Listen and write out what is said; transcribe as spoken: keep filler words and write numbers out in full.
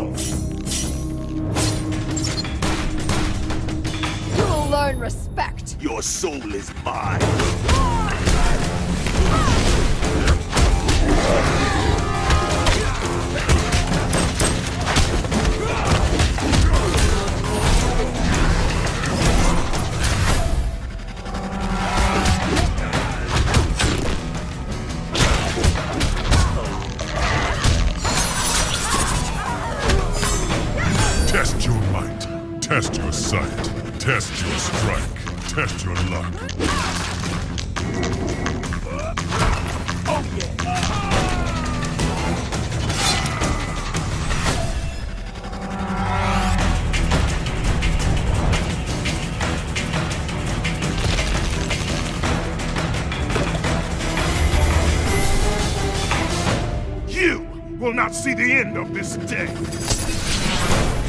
You'll learn respect. Your soul is mine. Test your might, test your sight, test your strike, test your luck. Oh yeah! You will not see the end of this day.